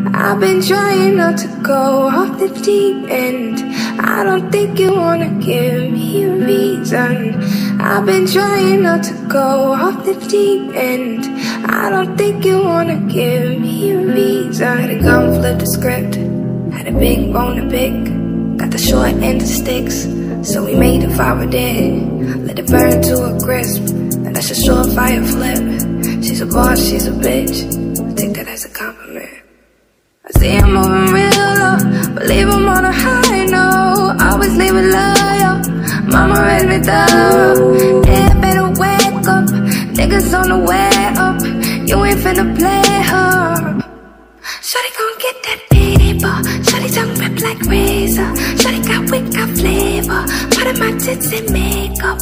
I've been trying not to go off the deep end. I don't think you wanna give me a reason. I've been trying not to go off the deep end. I don't think you wanna give me a reason. Had a gun, flip the script. Had a big bone to pick. Got the short end of sticks, so we made a fire dead. Let it burn to a crisp, and that's a surefire flip. She's a boss, she's a bitch. I take that as a compliment. I see I'm moving real low, believe I'm on a high note. Always leave it loyal, mama raised me thorough. Yeah, better wake up, niggas on the way up. You ain't finna play her. Shawty gon' get that paper. Shawty tongue rip like razor. Shawty got wit, got flavor. Part of my tits and makeup.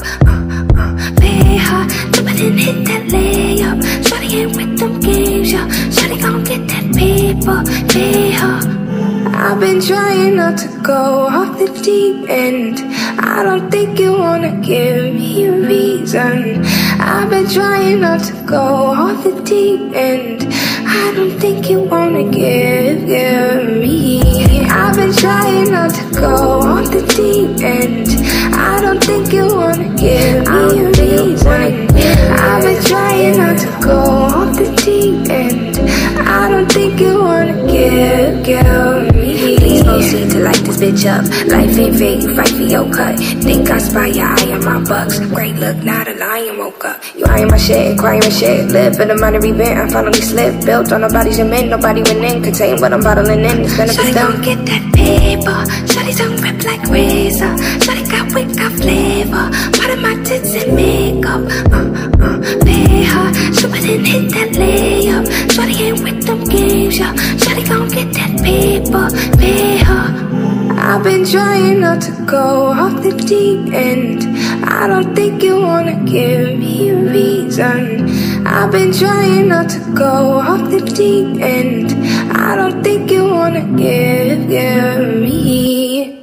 Pay her, do it and hit that layup. Shawty ain't with them games, yo. Shawty gon' get that paper. Pay her. I've been trying not to go off the deep end. I don't think you wanna give me a reason. I've been trying not to go off the deep end. I don't think you wanna give me. I've been trying not to go off the deep end. I don't think you wanna give me a reason. I've been trying not to go off the deep end. I don't think you wanna give me. Please proceed to light this bitch up. Life ain't fair, you fight for your cut. Think I spy your eye on my bucks. Great look, not a lion woke up. You eyeing my shit, crying my shit. Live in a minor event, I finally slipped. Built on nobody's cement, nobody went in. Contain what I'm bottling in, it's gonna be done. Shawty gon' get that paper. Shawty tongue rip like razor. Shawty got wit, got flavor. Part of my tits and makeup. Pay her, stupid and hit that layup. Shawty ain't with them games, yo. Shawty gon' get that paper. Pay her. I've been trying not to go off the deep end. I don't think you wanna give me a reason. I've been trying not to go off the deep end. I don't think you wanna give me.